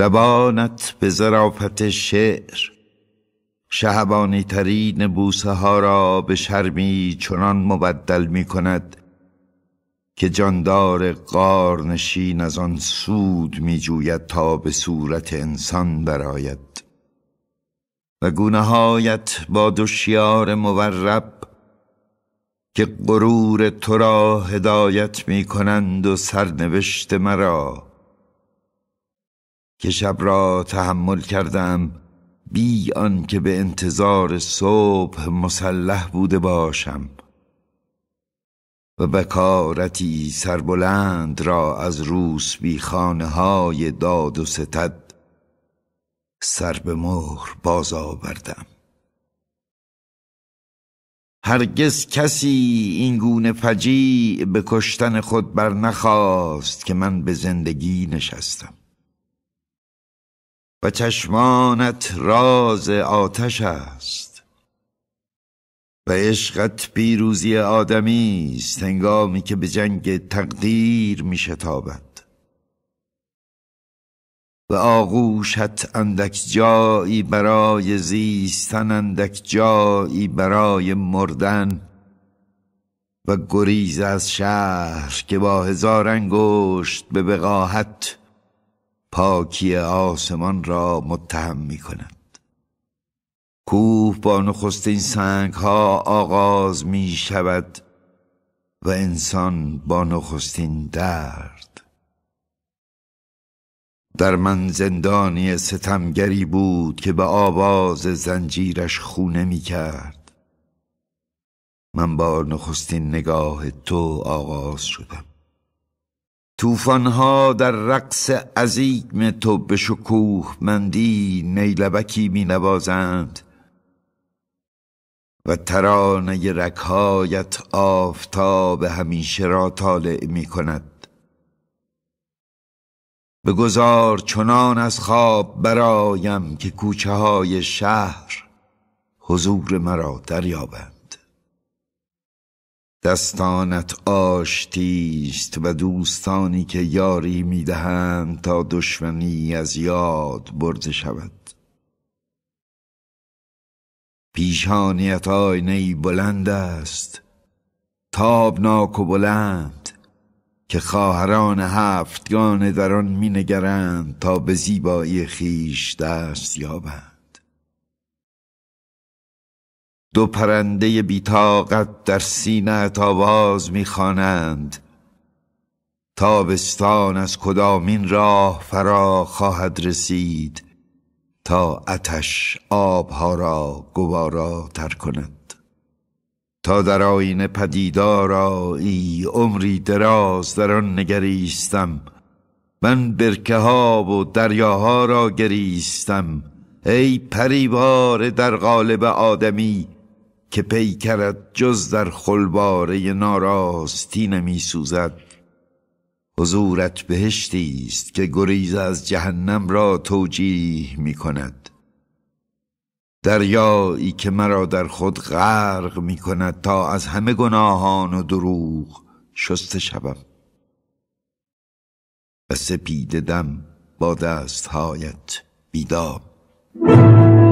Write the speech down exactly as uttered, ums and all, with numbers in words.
لبانت به ظرافت شعر شهبانی ترین بوسه ها را به شرمی چنان مبدل می کند که جاندار غارنشین از آن سود می جوید تا به صورت انسان برآید. و گونه هایت با دو شیار مورب که غرور تو را هدایت می کنند و سرنوشت مرا که شب را تحمل کردم بی آن که به انتظار صبح مسلح بوده باشم و بکارتی سربلند را از روسبی خانه های داد و ستد سر به مهر باز آوردم. هرگز کسی این گونه فجیع به کشتن خود بر نخواست که من به زندگی نشستم و چشمانت راز آتش است و عشقت پیروزی آدمی است هنگامی که به جنگ تقدیر می شتابد و آغوشت اندک جایی برای زیستن، اندک جایی برای مردن و گریز از شهر که با هزار انگشت به وقاحت پاکی آسمان را متهم می کند. کوه با نخستین سنگ ها آغاز می شود و انسان با نخستین درد. در من زندانی ستمگری بود که به آواز زنجیرش خونه می کرد. من با نخستین نگاه تو آغاز شدم. توفانها در رقص عظیم تو به شکوه مندی نیلبکی می نوازند و ترانه رگ‌هایت آفتاب همیشه را طالع می کند. بگذار چنان از خواب برایم که کوچه های شهر حضور مرا دریابند. دستانت آشتیست و دوستانی که یاری میدهند تا دشمنی از یاد برده شود. پیشانیت آینه‌ای بلند است، تابناک و بلند که خواهران هفتگان در آن می نگرند تا به زیبایی خیش دست یابند. دو پرنده بی‌طاقت در سینه‌ات آواز می خوانند تابستان از کدامین راه فرا خواهد رسید تا آتش آبها را گوارا تر کند. تا در آینه پدیدار آیی عمری دراز در آن نگریستم. من برکه ها و دریاها را گریستم. ای پریوار در قالب آدمی که پیکرت جز در خلواره ناراستی نمی سوزد. حضورت بهشتی است که گریز از جهنم را توجیه می کند. دریایی که مرا در خود غرق می کند تا از همه گناهان و دروغ شسته شوم و سپیده دم با دستهایت بیدام.